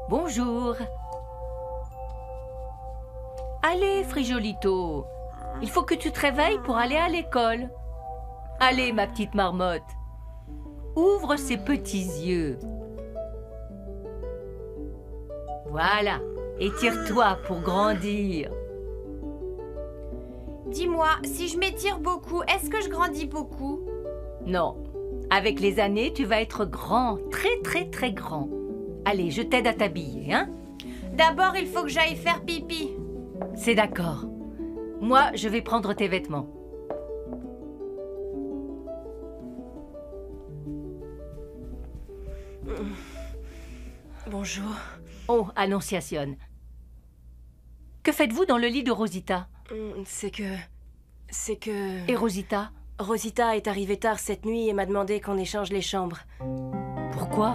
Bonjour. Allez, Frijolito. Il faut que tu te réveilles pour aller à l'école. Allez, ma petite marmotte. Ouvre ses petits yeux. Voilà. Étire-toi pour grandir. Dis-moi, si je m'étire beaucoup, est-ce que je grandis beaucoup? Non. Avec les années, tu vas être grand. Très, très, très grand. Allez, je t'aide à t'habiller, hein? D'abord, il faut que j'aille faire pipi. C'est d'accord. Moi, je vais prendre tes vêtements. Bonjour. Oh, Annonciation. Que faites-vous dans le lit de Rosita? C'est que... Et Rosita? Rosita est arrivée tard cette nuit et m'a demandé qu'on échange les chambres. Pourquoi?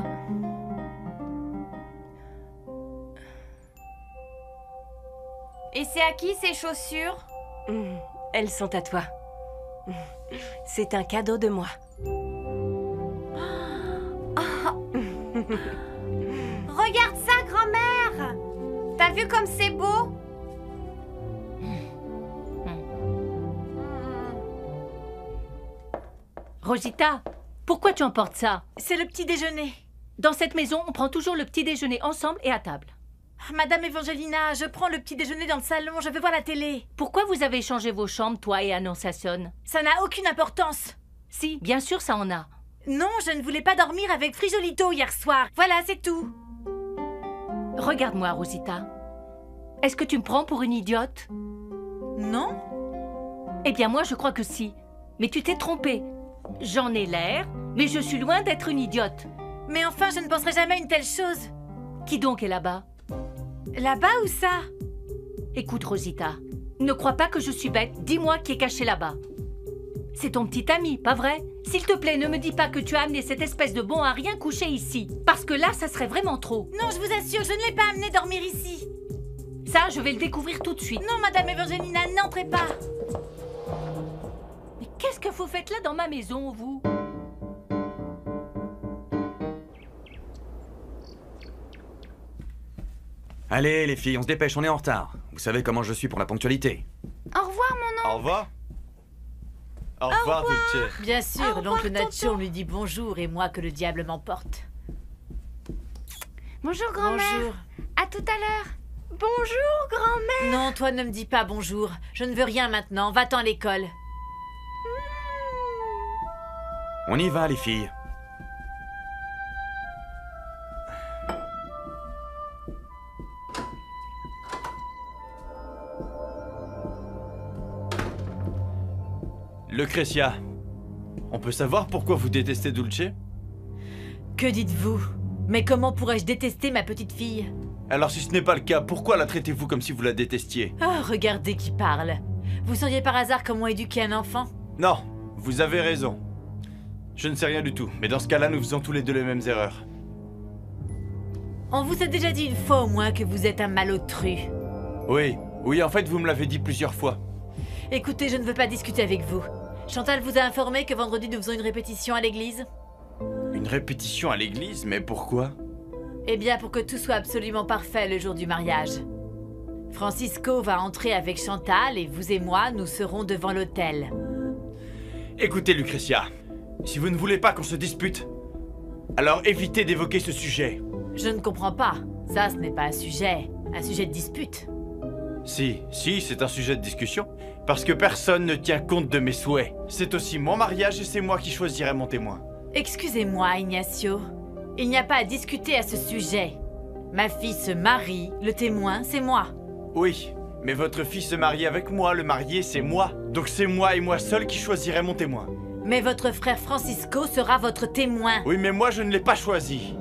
Et c'est à qui ces chaussures? Elles sont à toi. C'est un cadeau de moi. Regarde ça, grand-mère! T'as vu comme c'est beau? Rosita, pourquoi tu emportes ça? C'est le petit déjeuner. Dans cette maison, on prend toujours le petit déjeuner ensemble et à table. Madame Evangelina, je prends le petit déjeuner dans le salon, je vais voir la télé. Pourquoi vous avez changé vos chambres, toi et Annonciation? Ça n'a aucune importance. Si, bien sûr, ça en a. Non, je ne voulais pas dormir avec Frijolito hier soir. Voilà, c'est tout. Regarde-moi, Rosita. Est-ce que tu me prends pour une idiote? Non? Eh bien, moi, je crois que si. Mais tu t'es trompée. J'en ai l'air, mais je suis loin d'être une idiote. Mais enfin, je ne penserai jamais à une telle chose. Qui donc est là-bas? Là-bas ou ça? Écoute, Rosita, ne crois pas que je suis bête. Dis-moi qui est caché là-bas. C'est ton petit ami, pas vrai? S'il te plaît, ne me dis pas que tu as amené cette espèce de bon à rien couché ici. Parce que là, ça serait vraiment trop. Non, je vous assure, je ne l'ai pas amené dormir ici. Ça, je vais le découvrir tout de suite. Non, Madame Evangelina, n'entrez pas. Mais qu'est-ce que vous faites là dans ma maison, vous? Allez, les filles, on se dépêche, on est en retard. Vous savez comment je suis pour la ponctualité. Au revoir, mon oncle. Au revoir. Au revoir, Dulce. Bien Au sûr, revoir, l'oncle tonton. Nacho lui dit bonjour et moi que le diable m'emporte. Bonjour, grand-mère. Bonjour. À tout à l'heure. Bonjour, grand-mère. Non, toi ne me dis pas bonjour. Je ne veux rien maintenant, va-t'en à l'école. On y va, les filles. Lucrezia, on peut savoir pourquoi vous détestez Dulce? Que dites-vous? Mais comment pourrais-je détester ma petite fille? Alors si ce n'est pas le cas, pourquoi la traitez-vous comme si vous la détestiez? Oh, regardez qui parle. Vous sauriez par hasard comment éduquer un enfant? Non, vous avez raison. Je ne sais rien du tout, mais dans ce cas-là, nous faisons tous les deux les mêmes erreurs. On vous a déjà dit une fois au moins que vous êtes un malotru. Oui, en fait, vous me l'avez dit plusieurs fois. Écoutez, je ne veux pas discuter avec vous. Chantal vous a informé que vendredi nous faisons une répétition à l'église? Une répétition à l'église? Mais pourquoi? Eh bien, pour que tout soit absolument parfait le jour du mariage. Francisco va entrer avec Chantal et vous et moi, nous serons devant l'autel. Écoutez, Lucrezia, si vous ne voulez pas qu'on se dispute, alors évitez d'évoquer ce sujet. Je ne comprends pas. Ça, ce n'est pas un sujet de dispute. Si, c'est un sujet de discussion. Parce que personne ne tient compte de mes souhaits. C'est aussi mon mariage et c'est moi qui choisirai mon témoin. Excusez-moi, Ignacio. Il n'y a pas à discuter à ce sujet. Ma fille se marie, le témoin, c'est moi. Oui, mais votre fille se marie avec moi, le marié, c'est moi. Donc c'est moi et moi seul qui choisirai mon témoin. Mais votre frère Francisco sera votre témoin. Oui, mais moi je ne l'ai pas choisi.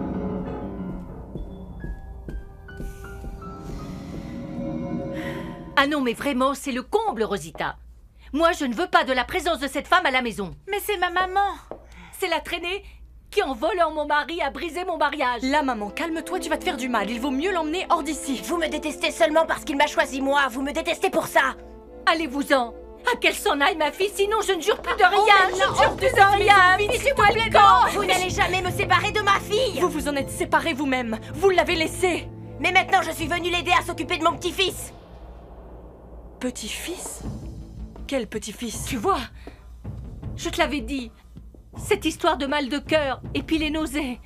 Ah non, mais vraiment, c'est le comble, Rosita. Moi, je ne veux pas de la présence de cette femme à la maison. Mais c'est ma maman. C'est la traînée qui, en volant mon mari, a brisé mon mariage. Là, maman, calme-toi, tu vas te faire du mal. Il vaut mieux l'emmener hors d'ici. Vous me détestez seulement parce qu'il m'a choisi moi. Vous me détestez pour ça. Allez-vous-en. Ah, qu'elle s'en aille, ma fille, sinon je ne jure plus de rien. Oh, je ne jure plus de rien. Finissez-moi le camp. Vous n'allez jamais me séparer de ma fille. Vous vous en êtes séparés vous-même. Vous l'avez laissé. Mais maintenant, je suis venue l'aider à s'occuper de mon petit-fils. Petit-fils? Quel petit-fils? Tu vois, je te l'avais dit. Cette histoire de mal de cœur et puis les nausées.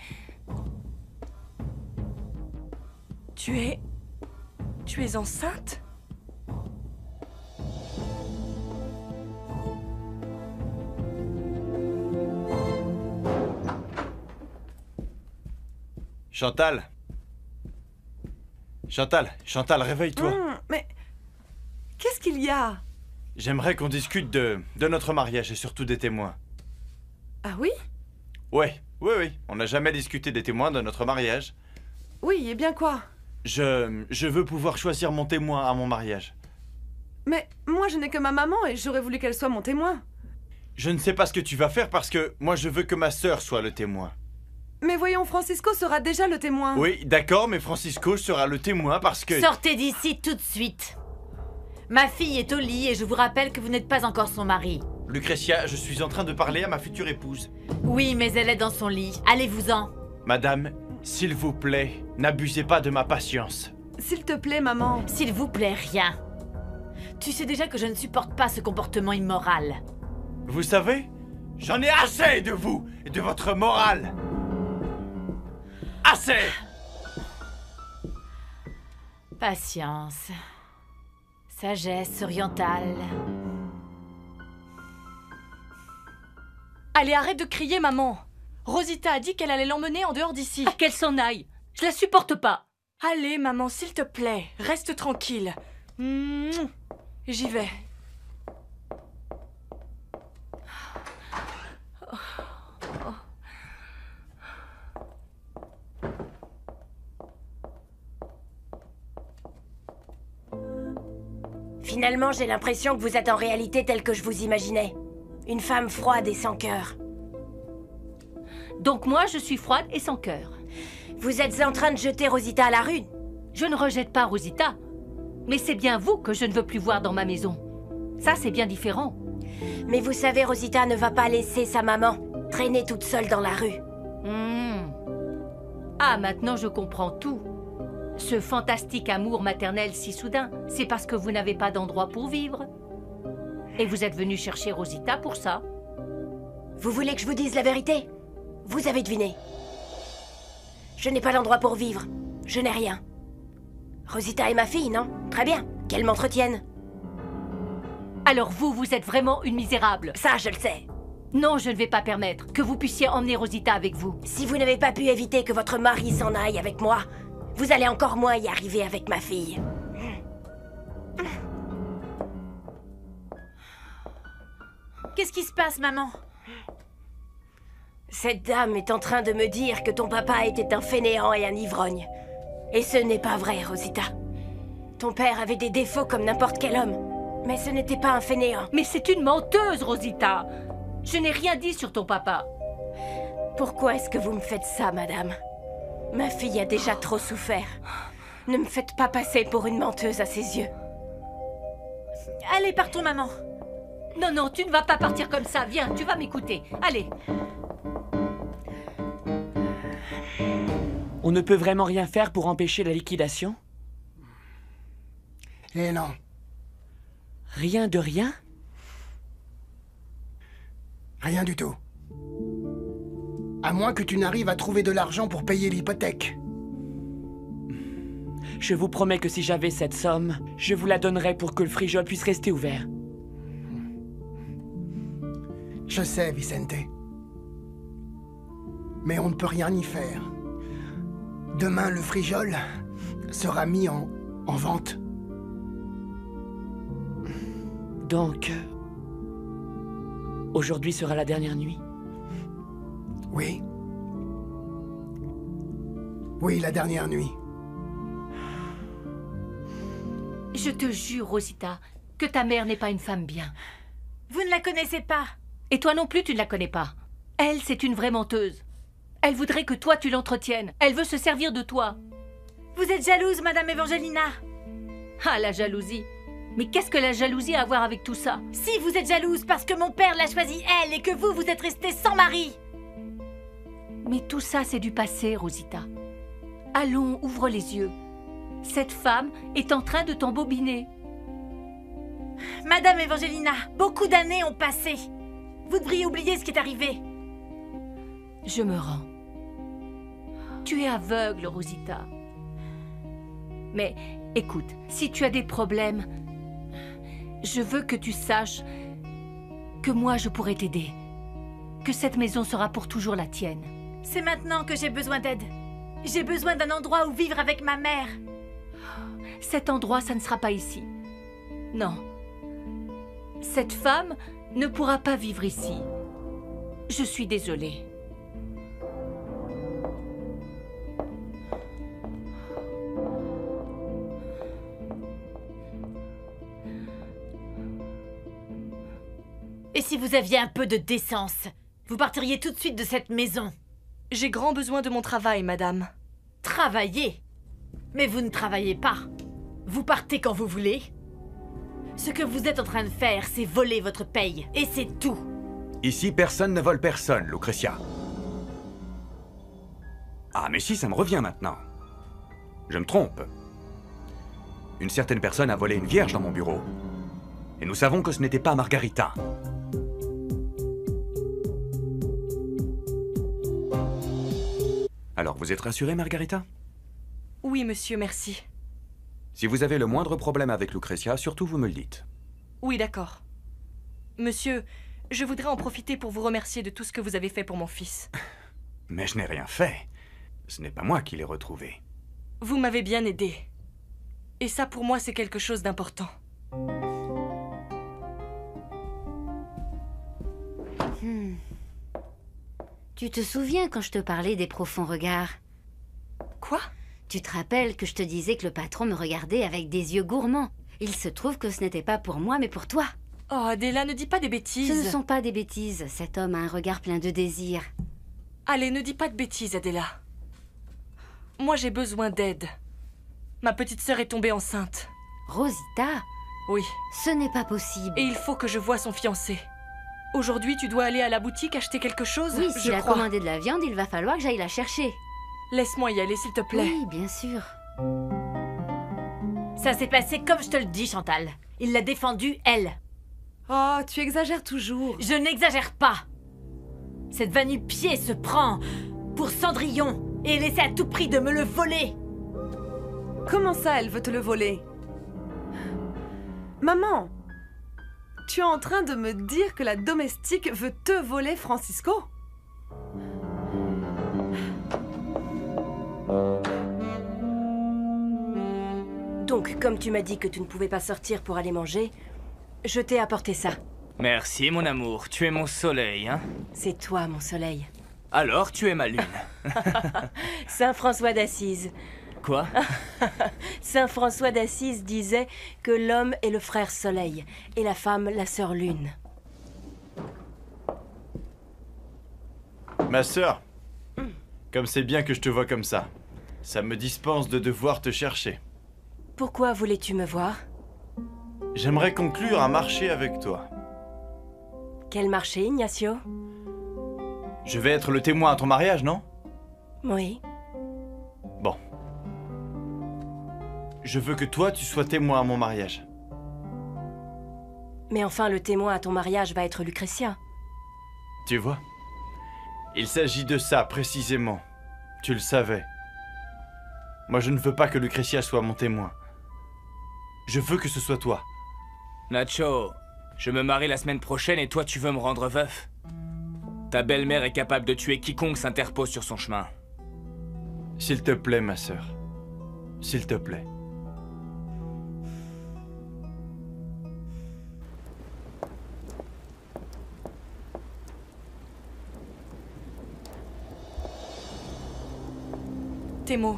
Tu es enceinte? Chantal. Chantal, réveille-toi. Mais qu'est-ce qu'il y a? J'aimerais qu'on discute de notre mariage et surtout des témoins. Ah oui? Ouais, oui. On n'a jamais discuté des témoins de notre mariage. Oui, et bien quoi? Je veux pouvoir choisir mon témoin à mon mariage. Mais moi, je n'ai que ma maman et j'aurais voulu qu'elle soit mon témoin. Je ne sais pas ce que tu vas faire parce que moi je veux que ma sœur soit le témoin. Mais voyons, Francisco sera déjà le témoin. Oui, d'accord, mais Francisco sera le témoin parce que... Sortez d'ici tout de suite. Ma fille est au lit et je vous rappelle que vous n'êtes pas encore son mari. Lucretia, je suis en train de parler à ma future épouse. Oui, mais elle est dans son lit. Allez-vous-en. Madame, s'il vous plaît, n'abusez pas de ma patience. S'il te plaît, maman. S'il vous plaît, rien. Tu sais déjà que je ne supporte pas ce comportement immoral. Vous savez, j'en ai assez de vous et de votre morale. Assez! Patience. Sagesse orientale. Allez, arrête de crier, maman. Rosita a dit qu'elle allait l'emmener en dehors d'ici. Ah, qu'elle s'en aille. Je la supporte pas. Allez, maman, s'il te plaît, reste tranquille. J'y vais. Finalement, j'ai l'impression que vous êtes en réalité telle que je vous imaginais. Une femme froide et sans cœur. Donc moi, je suis froide et sans cœur. Vous êtes en train de jeter Rosita à la rue. Je ne rejette pas Rosita. Mais c'est bien vous que je ne veux plus voir dans ma maison. Ça, c'est bien différent. Mais vous savez, Rosita ne va pas laisser sa maman traîner toute seule dans la rue. Ah, maintenant je comprends tout. Ce fantastique amour maternel si soudain, c'est parce que vous n'avez pas d'endroit pour vivre. Et vous êtes venu chercher Rosita pour ça. Vous voulez que je vous dise la vérité? Vous avez deviné. Je n'ai pas d'endroit pour vivre. Je n'ai rien. Rosita est ma fille, non? Très bien. Qu'elle m'entretienne. Alors vous êtes vraiment une misérable. Ça, je le sais. Non, je ne vais pas permettre que vous puissiez emmener Rosita avec vous. Si vous n'avez pas pu éviter que votre mari s'en aille avec moi, vous allez encore moins y arriver avec ma fille. Qu'est-ce qui se passe, maman? Cette dame est en train de me dire que ton papa était un fainéant et un ivrogne. Et ce n'est pas vrai, Rosita. Ton père avait des défauts comme n'importe quel homme. Mais ce n'était pas un fainéant. Mais c'est une menteuse, Rosita. Je n'ai rien dit sur ton papa. Pourquoi est-ce que vous me faites ça, madame? Ma fille a déjà trop souffert. Ne me faites pas passer pour une menteuse à ses yeux. Allez, partons, maman. Non, tu ne vas pas partir comme ça. Viens, tu vas m'écouter. Allez. On ne peut vraiment rien faire pour empêcher la liquidation? Eh non. Rien de rien? Rien du tout. À moins que tu n'arrives à trouver de l'argent pour payer l'hypothèque. Je vous promets que si j'avais cette somme, je vous la donnerais pour que le frijol puisse rester ouvert. Je sais, Vicente. Mais on ne peut rien y faire. Demain, le frijol sera mis en vente. Donc, aujourd'hui sera la dernière nuit? Oui. Oui, la dernière nuit. Je te jure, Rosita, que ta mère n'est pas une femme bien. Vous ne la connaissez pas. Et toi non plus, tu ne la connais pas. Elle, c'est une vraie menteuse. Elle voudrait que toi, tu l'entretiennes. Elle veut se servir de toi. Vous êtes jalouse, Madame Evangelina. Ah, la jalousie. Mais qu'est-ce que la jalousie a à voir avec tout ça? Si vous êtes jalouse parce que mon père l'a choisie elle et que vous êtes restée sans mari. Mais tout ça, c'est du passé, Rosita. Allons, ouvre les yeux. Cette femme est en train de t'embobiner. Madame Evangelina, beaucoup d'années ont passé. Vous devriez oublier ce qui est arrivé. Je me rends. Tu es aveugle, Rosita. Mais écoute, si tu as des problèmes, je veux que tu saches que moi, je pourrais t'aider. Que cette maison sera pour toujours la tienne. C'est maintenant que j'ai besoin d'aide. J'ai besoin d'un endroit où vivre avec ma mère. Cet endroit, ça ne sera pas ici. Non. Cette femme ne pourra pas vivre ici. Je suis désolée. Et si vous aviez un peu de décence, vous partiriez tout de suite de cette maison. J'ai grand besoin de mon travail, madame. Travailler? Mais vous ne travaillez pas. Vous partez quand vous voulez. Ce que vous êtes en train de faire, c'est voler votre paye. Et c'est tout. Ici, personne ne vole personne, Lucretia. Ah, mais si, ça me revient maintenant. Je me trompe. Une certaine personne a volé une vierge dans mon bureau. Et nous savons que ce n'était pas Margarita. Alors, vous êtes rassurée, Margarita? Oui, monsieur, merci. Si vous avez le moindre problème avec Lucretia, surtout vous me le dites. Oui, d'accord. Monsieur, je voudrais en profiter pour vous remercier de tout ce que vous avez fait pour mon fils. Mais je n'ai rien fait. Ce n'est pas moi qui l'ai retrouvé. Vous m'avez bien aidé. Et ça, pour moi, c'est quelque chose d'important. Tu te souviens quand je te parlais des profonds regards? Quoi? Tu te rappelles que je te disais que le patron me regardait avec des yeux gourmands? Il se trouve que ce n'était pas pour moi, mais pour toi. Oh, Adela, ne dis pas des bêtises. Ce ne sont pas des bêtises. Cet homme a un regard plein de désir. Allez, ne dis pas de bêtises, Adela. Moi, j'ai besoin d'aide. Ma petite sœur est tombée enceinte. Rosita? Oui. Ce n'est pas possible. Et il faut que je voie son fiancé. Aujourd'hui, tu dois aller à la boutique acheter quelque chose? Oui, s'il a commandé de la viande, il va falloir que j'aille la chercher. Laisse-moi y aller, s'il te plaît. Oui, bien sûr. Ça s'est passé comme je te le dis, Chantal. Il l'a défendue, elle. Oh, tu exagères toujours. Je n'exagère pas. Cette va-nu-pied se prend pour Cendrillon et elle essaie à tout prix de me le voler. Comment ça, elle veut te le voler? Maman, tu es en train de me dire que la domestique veut te voler Francisco? Donc, comme tu m'as dit que tu ne pouvais pas sortir pour aller manger, je t'ai apporté ça. Merci, mon amour. Tu es mon soleil, hein? C'est toi, mon soleil. Alors, tu es ma lune. Saint François d'Assise. Quoi? Saint François d'Assise disait que l'homme est le frère soleil et la femme la sœur lune. Ma sœur, comme c'est bien que je te vois comme ça, ça me dispense de devoir te chercher. Pourquoi voulais-tu me voir? J'aimerais conclure un marché avec toi. Quel marché, Ignacio? Je vais être le témoin à ton mariage, non? Oui. Bon. Je veux que toi, tu sois témoin à mon mariage. Mais enfin, le témoin à ton mariage va être Lucretia. Tu vois? Il s'agit de ça, précisément. Tu le savais. Moi, je ne veux pas que Lucretia soit mon témoin. Je veux que ce soit toi. Nacho, je me marie la semaine prochaine et toi, tu veux me rendre veuf? Ta belle-mère est capable de tuer quiconque s'interpose sur son chemin. S'il te plaît, ma sœur. S'il te plaît. Thémo,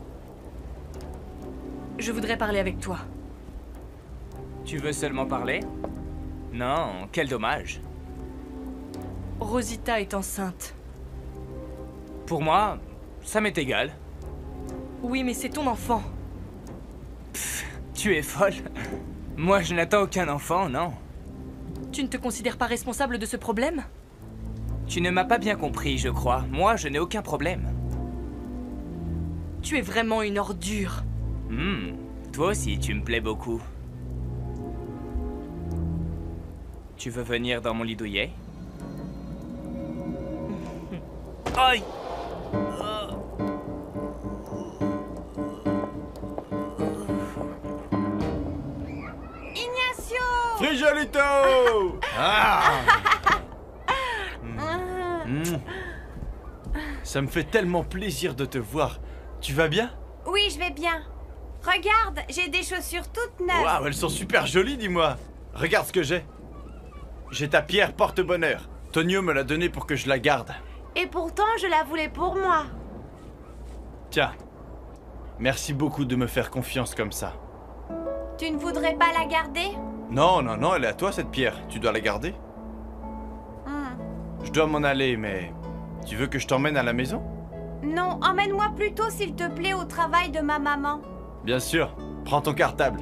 je voudrais parler avec toi. Tu veux seulement parler? Non, quel dommage. Rosita est enceinte. Pour moi, ça m'est égal. Oui, mais c'est ton enfant. Pff, tu es folle. Moi, je n'attends aucun enfant, non. Tu ne te considères pas responsable de ce problème? Tu ne m'as pas bien compris, je crois. Moi, je n'ai aucun problème. Tu es vraiment une ordure. Toi aussi, tu me plais beaucoup. Tu veux venir dans mon lit douillet? Aïe! Ignacio! Frijolito! Ah! Ça me fait tellement plaisir de te voir. Tu vas bien? Oui, je vais bien. Regarde, j'ai des chaussures toutes neuves. Waouh, elles sont super jolies, dis-moi. Regarde ce que j'ai. J'ai ta pierre porte-bonheur. Tonio me l'a donnée pour que je la garde. Et pourtant, je la voulais pour moi. Tiens, merci beaucoup de me faire confiance comme ça. Tu ne voudrais pas la garder? Non, non, non, elle est à toi cette pierre. Tu dois la garder. Je dois m'en aller, mais... Tu veux que je t'emmène à la maison? Non, emmène-moi plutôt, s'il te plaît, au travail de ma maman. Bien sûr. Prends ton cartable.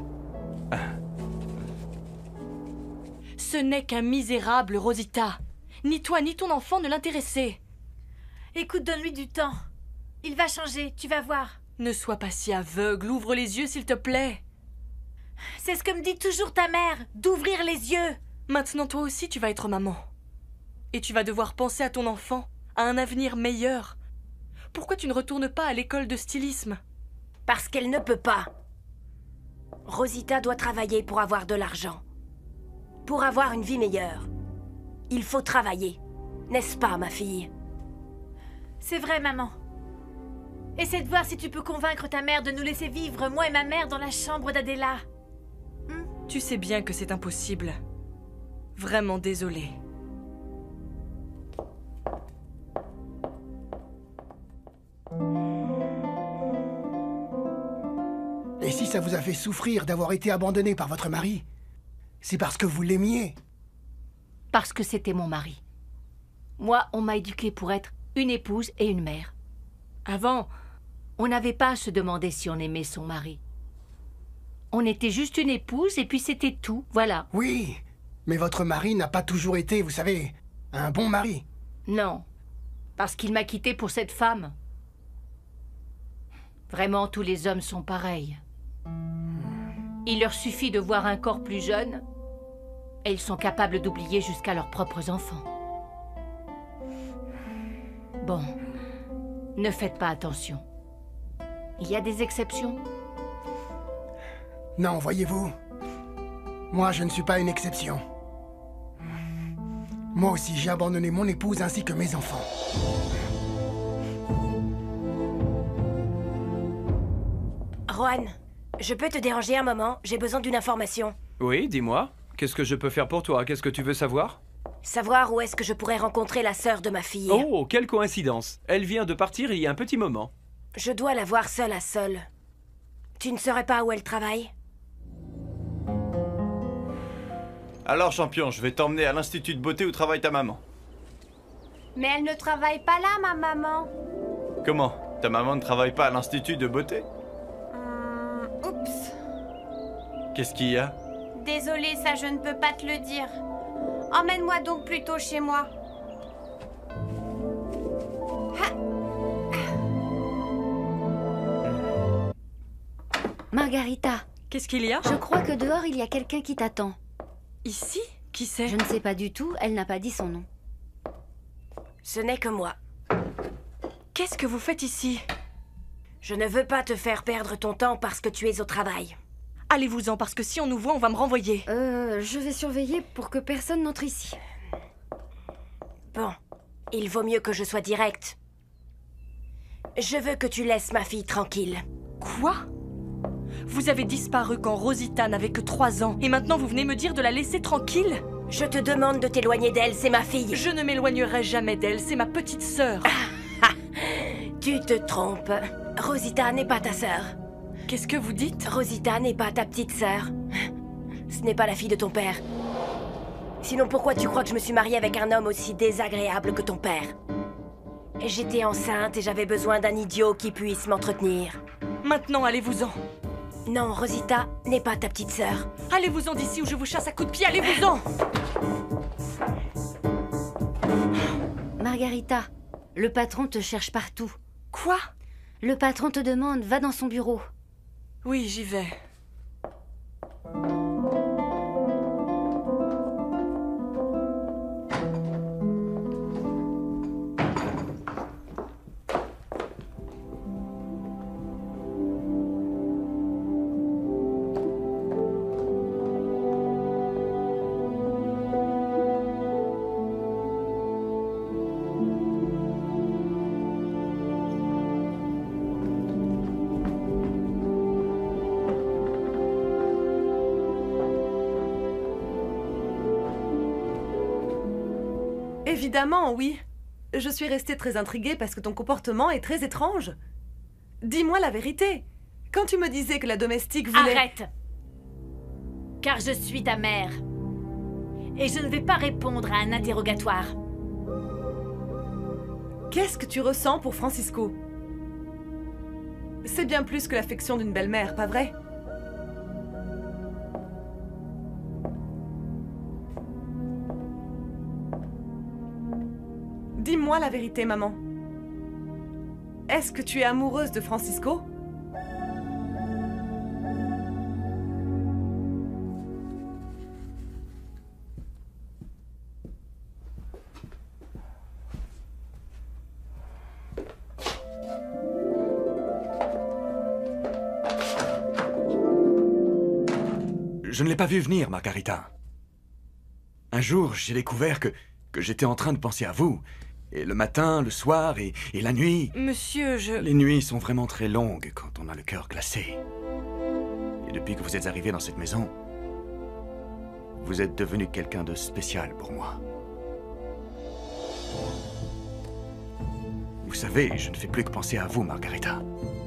Ce n'est qu'un misérable, Rosita. Ni toi ni ton enfant ne l'intéressaient. Écoute, donne-lui du temps. Il va changer, tu vas voir. Ne sois pas si aveugle, ouvre les yeux s'il te plaît. C'est ce que me dit toujours ta mère, d'ouvrir les yeux. Maintenant toi aussi tu vas être maman. Et tu vas devoir penser à ton enfant, à un avenir meilleur. Pourquoi tu ne retournes pas à l'école de stylisme? Parce qu'elle ne peut pas. Rosita doit travailler pour avoir de l'argent. Pour avoir une vie meilleure. Il faut travailler. N'est-ce pas, ma fille? C'est vrai, maman. Essaie de voir si tu peux convaincre ta mère de nous laisser vivre, moi et ma mère, dans la chambre d'Adela. Tu sais bien que c'est impossible. Vraiment désolée. Et si ça vous a fait souffrir d'avoir été abandonné par votre mari, c'est parce que vous l'aimiez. Parce que c'était mon mari. Moi, on m'a éduquée pour être une épouse et une mère. Avant, on n'avait pas à se demander si on aimait son mari. On était juste une épouse et puis c'était tout, voilà. Oui, mais votre mari n'a pas toujours été, vous savez, un bon mari. Non, parce qu'il m'a quittée pour cette femme. Vraiment, tous les hommes sont pareils. Il leur suffit de voir un corps plus jeune et ils sont capables d'oublier jusqu'à leurs propres enfants. Bon, ne faites pas attention. Il y a des exceptions. Non, voyez-vous, moi je ne suis pas une exception. Moi aussi j'ai abandonné mon épouse ainsi que mes enfants. Juan, je peux te déranger un moment? J'ai besoin d'une information. Oui, dis-moi. Qu'est-ce que je peux faire pour toi? Qu'est-ce que tu veux savoir? Savoir où est-ce que je pourrais rencontrer la sœur de ma fille. Oh, quelle coïncidence. Elle vient de partir il y a un petit moment. Je dois la voir seule à seule. Tu ne saurais pas où elle travaille? Alors, champion, je vais t'emmener à l'Institut de beauté où travaille ta maman. Mais elle ne travaille pas là, ma maman. Comment? Ta maman ne travaille pas à l'Institut de beauté? Oups. Qu'est-ce qu'il y a? Désolée, ça je ne peux pas te le dire. Emmène-moi donc plutôt chez moi. Margarita. Qu'est-ce qu'il y a? Je crois que dehors, il y a quelqu'un qui t'attend. Ici? Qui c'est? Je ne sais pas du tout, elle n'a pas dit son nom. Ce n'est que moi. Qu'est-ce que vous faites ici? Je ne veux pas te faire perdre ton temps parce que tu es au travail. Allez-vous-en, parce que si on nous voit, on va me renvoyer. Je vais surveiller pour que personne n'entre ici. Bon, il vaut mieux que je sois directe. Je veux que tu laisses ma fille tranquille. Quoi? Vous avez disparu quand Rosita n'avait que 3 ans, et maintenant vous venez me dire de la laisser tranquille? Je te demande de t'éloigner d'elle, c'est ma fille. Je ne m'éloignerai jamais d'elle, c'est ma petite sœur. Tu te trompes. Rosita n'est pas ta sœur. Qu'est-ce que vous dites? Rosita n'est pas ta petite sœur. Ce n'est pas la fille de ton père. Sinon pourquoi tu crois que je me suis mariée avec un homme aussi désagréable que ton père? J'étais enceinte et j'avais besoin d'un idiot qui puisse m'entretenir. Maintenant, allez-vous-en. Non, Rosita n'est pas ta petite sœur. Allez-vous-en d'ici ou je vous chasse à coups de pied, allez-vous-en! Margarita, le patron te cherche partout. Quoi? Le patron te demande, va dans son bureau. Oui, j'y vais. Évidemment, oui. Je suis restée très intriguée parce que ton comportement est très étrange. Dis-moi la vérité. Quand tu me disais que la domestique voulait... Arrête! Car je suis ta mère. Et je ne vais pas répondre à un interrogatoire. Qu'est-ce que tu ressens pour Francisco? C'est bien plus que l'affection d'une belle-mère, pas vrai? Dis-moi la vérité, maman. Est-ce que tu es amoureuse de Francisco? Je ne l'ai pas vu venir, Margarita. Un jour, j'ai découvert que j'étais en train de penser à vous. Et le matin, le soir et la nuit. Monsieur, Les nuits sont vraiment très longues quand on a le cœur glacé. Et depuis que vous êtes arrivé dans cette maison, vous êtes devenu quelqu'un de spécial pour moi. Vous savez, je ne fais plus que penser à vous, Margarita.